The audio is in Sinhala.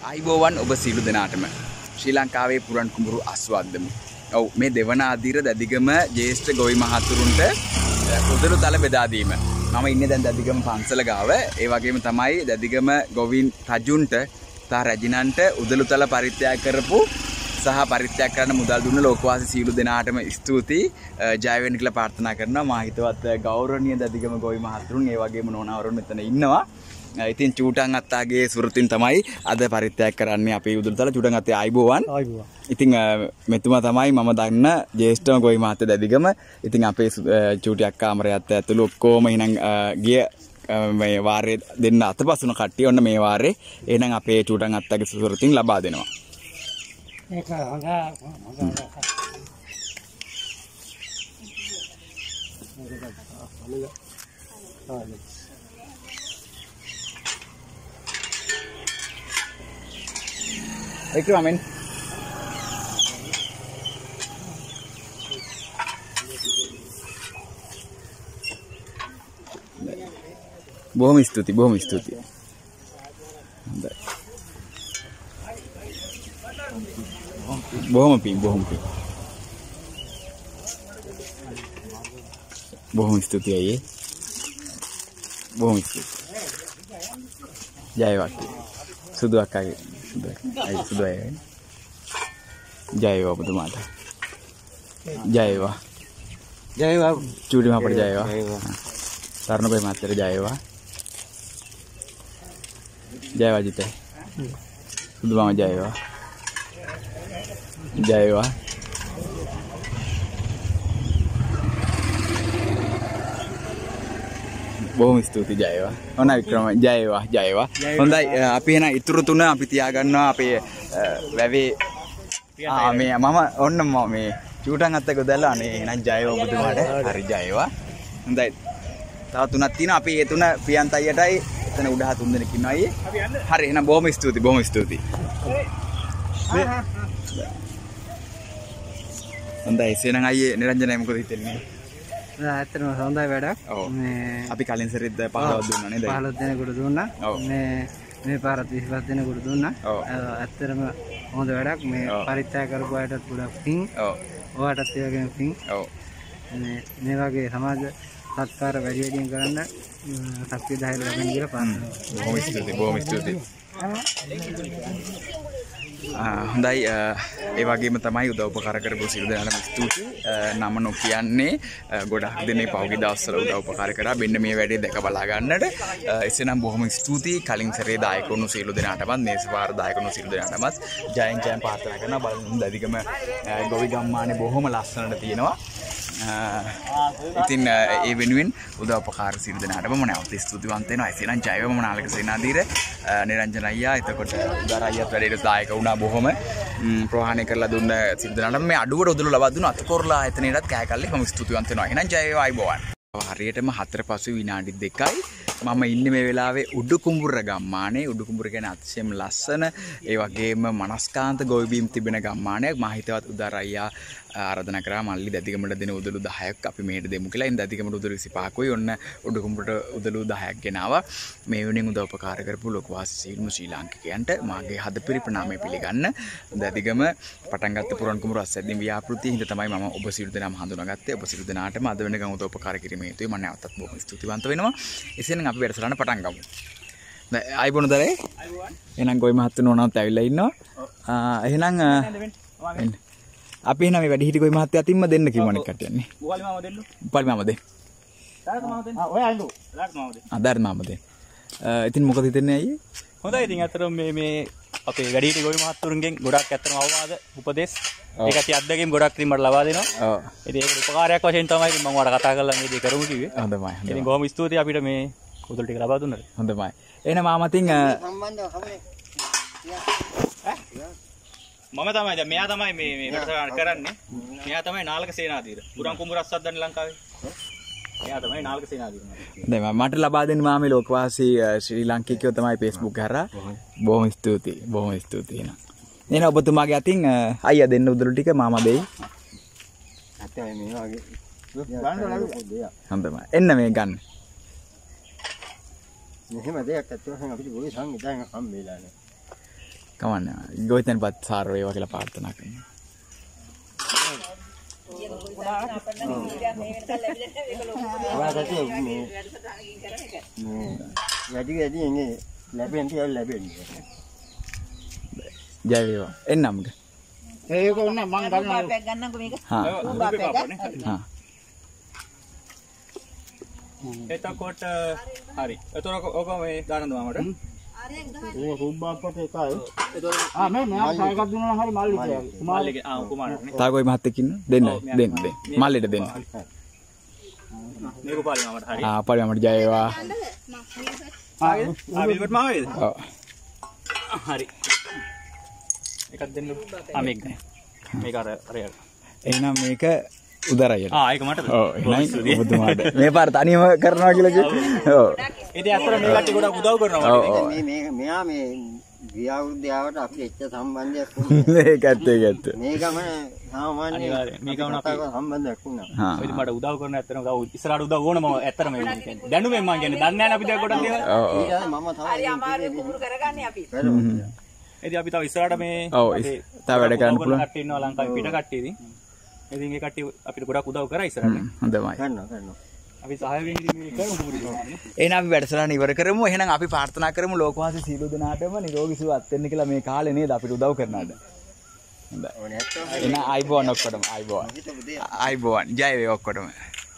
අයිබෝවන් ඔබ සියලු දෙනාටම ශ්‍රී ලංකාවේ පුරන් කුඹුරු අස්වද්දමු. ඔව් මේ දෙවන අදිර දදිගම ජ්‍යෙෂ්ඨ ගොවි මහතුරුන්ට උදළු තල බෙදා දීම. මම ඉන්නේ දැන් දදිගම පන්සල ගාව. ඒ වගේම තමයි දදිගම ගොවින් රජුන්ට සහ රජිනන්ට උදළු තල පරිත්‍යාග කරපු සහ පරිත්‍යාග කරන්න මුදල් දුන්න ලෝකවාසී සියලු දෙනාටම ස්තුතියි. ජය වෙන්න කියලා ප්‍රාර්ථනා කරනවා. මා හිතවත් ගෞරවනීය දදිගම ගොවි මහතුරුන් ඒ වගේම නෝනාවරුන් මෙතන ඉන්නවා. ඉතින් චූටන් අත්තාගේ සුරතින් තමයි අද පරිත්‍යාග කරන්නේ අපේ උදළු තල. චූටන් අත්තේ ආයිබෝවන්. ආයිබෝවන්. ඉතින් මෙතුමා තමයි මම දන්න ජ්‍යෙෂ්ඨම ගොවි මහත්තයා දදිගම. ඉතින් අපේ චූටි අක්කා අමරයත් ඇතුළු ඔක්කොම එහෙනම් ගිය මේ වාරේ දෙන්න අතපසුන කට්ටිය ඔන්න මේ වාරේ එහෙනම් අපේ චූටන් අත්තාගේ සුරතින් ලබා දෙනවා. ඒක හොඳයි. Baik, amin. Bohong istuti, bohong istuti. Bohong pi, bohong pi. Bohong istuti aja. Bohong istuti. Jaya waktu. Sudah kayak. सुधा है जाएगा तुम्हारा जाएगा जाएगा चूड़ी वहाँ पर जाएगा तारनो भाई मात्र जाएगा जाएगा जीते सुधा में जाएगा जाएगा බොහොම ස්තුතියි ජයවා. ඔන්න වික්‍රම ජයවා ජයවා. හොඳයි අපි එන ඉතුරු තුන අපි තියාගන්නවා අපේ වැවේ මේ මම ඔන්න මේ චූටන් අත්තක දාලා අනේ එහෙනම් ජයවා ඔබතුමාට. හරි ජයවා. හොඳයි. තව තුනක් තියෙනවා අපි ඒ තුන ප්‍රියන්ත අයියටයි එතන උඩහ තුන් දෙනෙක් ඉන්නවා අයියේ. හරි එහෙනම් බොහොම ස්තුතියි බොහොම ස්තුතියි. හොඳයි එසේනම් අයියේ නිරංජනයි මොකද හිතන්නේ? ඇත්තටම හොඳයි වැඩක්. මේ අපි කලින් සැරේත් 15ක් දුන්නා නේද? 15 දෙනෙකුට දුන්නා. මේ පාරත් 25 දෙනෙකුට දුන්නා. ඇත්තටම හොඳ වැඩක්. මේ පරිත්‍යාග කරපු අයටත් ගොඩක් පිං. ඔයාටත් ඒ වගේම පිං. මේ වගේ සමාජ සත්කාර වැඩි වැඩියෙන් කරන්න ශක්තිය ධෛර්ය ලැබෙන්න කියලා ප්‍රාර්ථනා කරනවා. බොහොම ස්තුතියි බොහොම ස්තුතියි. හොඳයි ඒ වගේම තමයි උදව් උපකාර කරපු සියලු දෙනාටම ස්තුතියි. නම නොකියන්නේ ගොඩක් දෙනේ පහුගිය දවස්වල උදව් උපකාර කරා. මෙන්න මේ වැඩේ දැක බලා ගන්නට එසේනම් බොහොම ස්තුතියි. කලින් සැරේ දායක වුණු සියලු දෙනාටමත් මේ සවාර දායක වුණු සියලු දෙනාටමත් ජයෙන් ජයෙන් ප්‍රාර්ථනා කරනවා. බලන්න දදිගම ගොවි ගම්මානේ බොහොම ලස්සනට තියෙනවා. ඉතින් ඒ වෙනුවෙන් උදව් උපකාර සියලු දෙනාටම මම නැවත ස්තුතිවන්ත වෙනවා. එසේනම් ජයවම නාලක සේනාධීර නිරංජන අයියා එතකොට උදාර අයියාත් වැඩේට දායක වුණා. බොහොම ප්‍රවාහණය කරලා දුන්න සියලු දෙනාටම මේ අඩුවට උදළු ලබා දුන්න අතකොරලා ආයතනයටත් කෑකල්ලේ මම ස්තුතිවන්ත වෙනවා. එහෙනම් ජය වේවා අයිබෝවන්. හරියටම 4 පසු විනාඩි 2යි මම ඉන්නේ මේ වෙලාවේ උඩුකුඹුර ගම්මානේ. උඩුකුඹුර කියන්නේ අතිශයම ලස්සන ඒ වගේම මනස්කාන්ත ගොවි බිම් තිබෙන ගම්මානයක්. මා හිතවත් උදාර අයියා ආරාධනා කරා මල්ලි දදිගමට දෙන උදළු 10ක් අපි මේට දෙමු කියලා. ඉතින් දදිගමට උදළු 25කුයි ඔන්න උඩුකුඹුරට උදළු 10ක් ගෙනාවා. මේ වෙනින් උදව් උපකාර කරපු ලෝකවාසී සියලුම ශ්‍රී ලාංකිකයන්ට මාගේ හදපිරි ප්‍රණාමය පිළිගන්න. දදිගම පටන් ගත්ත පුරන් කුඹුර අස්සැද්දීම් ව්‍යාපෘතිය හින්දා තමයි මම ඔබ සියලු දෙනාම හඳුනාගත්තේ. ඔබ සියලු දෙනාටම අද වෙනකන් උදව් උපකාර කිරීමේ හේතුව මම නැවතත් බොහොම ස්තුතිවන්ත වෙනවා. එසේනම් අපි වැඩසටහන පටන් ගමු. දැන් ආයිබෝන දරේ. ආයිබෝන්. එහෙනම් ගොවි මහත්තුන් ඕනවත් ඇවිල්ලා ඉන්නවා. එහෙනම් අපි එහෙනම් මේ වැඩි හිටි ගොවි මහත්තයා අතින්ම දෙන්න කිව්වනේ කට්ටියන්නේ. උපාලි මාම දෙන්නු. උපාලි මාම දෙන්න. දායක මාම දෙන්න. ඔය අඬු. දායක මාම දෙන්න. දායක මාම දෙන්න. ඉතින් මොකද හිතන්නේ අයියේ? හොඳයි ඉතින් අතරම මේ අපේ වැඩි හිටි ගොවි මහත්තුරුන්ගෙන් ගොඩක් අතරම අවවාද උපදේශ ඒක ඇති අත්දැකීම් ගොඩක් ඉතින් මට ලබා දෙනවා. ඔව්. ඉතින් ඒක උපකාරයක් වශයෙන් තමයි ඉතින් මම ඔයාලට කතා කරලා මේ දේ කරමු කිව්වේ. හොඳයි. ඉතින් බොහොම ස්තුතියි අපිට මේ උදළු ටික ලබා දුන්නට. හොඳයි. එහෙනම් මාමතින් සම්බන්ධව කවුනේ? මම තමයි දැන් මෙයා තමයි මේ වැඩසටහන කරන්නේ. මෙයා තමයි නාලක සේනාධීර. පුරන් කුඹුර අස්සද්දන්නේ ලංකාවේ. මෙයා තමයි නාලක සේනාධීර. දැන් මට ලබා දෙන්න මාමේ ලෝකවාසී ශ්‍රී ලාංකිකයෝ තමයි Facebook හරහා. බොහොම ස්තුතියි. බොහොම ස්තුතියි එහෙනම්. එහෙනම් ඔබතුමාගේ අතින් අයියා දෙන්න උදළු ටික මාමා දෙයි. අතේ මේ වගේ හොඳයි. එන්න මේ ගන්න. මෙහෙම දෙයක් අත්වශයෙන් අපිට ගොවි සංවිධානය හම්බෙලා නැහැ. කමන්න ගොවිතැන්පත් සාර වේවා කියලා ප්‍රාර්ථනා කරනවා. ජය වේවා එන්නම්ද ඒක ඕන මම ගන්නවා ගන්නකො මේක එතකොට හරි එතකොට ඔක මේ දානද මමට ඒක සුබ්බාප්පට එකයි මේ මෙයා සායකක් දුන්නා හරි මල්ලි කුමාරගේ කුමාරනේ තාගොයි මහත්තයෙක් ඉන්න දෙන්න මල්ලිට දෙන්න මේක පාලි මමට හරි පාලි මමට ජය වේවා විල්බර්ට් මාම වේද ඔව් හරි එකක් දෙන්න මේක අර එහෙනම් මේක උදරයට ඒක මට ඔව් එහෙනම් ඔබතුමාට මේ පාර තනියම කරනවා කියලා කිව්වේ ඔව් ඉතින් අතර මේ කට්ටිය ගොඩක් උදව් කරනවා මේ මෙයා මේ ගිය අවුරුද්දාවට අපිට එච්ච සම්බන්ධයක් මේක ඇත්තේ මේ ගම සාමාන්‍ය මේ ගමන අපි සම්බන්ධයක් වුණා. ඉතින් මට උදව් කරන ඇත්තටම උදව් ඉස්සරහට උදව් ඕන මම ඇත්තටම මේ කියන්නේ දැනුමෙන් මම කියන්නේ දන්නේ නැහැ අපි දැන් ගොඩක් දේවල් මම තමයි හරි අමාරුයි කුඹුරු කරගන්නේ අපි ඉතින් අපි තව ඉස්සරහට මේ ඔව් තව වැඩ කරන්න පුළුවන් කට්ටිය ඉන්නවා ලංකාවේ පිට කට්ටිය ඉතින් ඒ කට්ටිය අපිට ගොඩක් උදව් කරා ඉස්සරහට හොඳයි කරනවා අපි සහයෝගයෙන් ඉතින් මේ කරමු කුඹුරු එහෙනම් අපි වැඩසටහන ඉවර කරමු. එහෙනම් අපි ප්‍රාර්ථනා කරමු ලෝකවාසී සියලු දෙනාටම නිරෝගී සුවපත් වෙන්න කියලා මේ කාලේ නේද අපිට උදව් කරනාද. හොඳයි. එහෙනම් ආයිබෝන් ඔක්කොටම ආයිබෝන්. ආයිබෝන්. ජය වේවා ඔක්කොටම.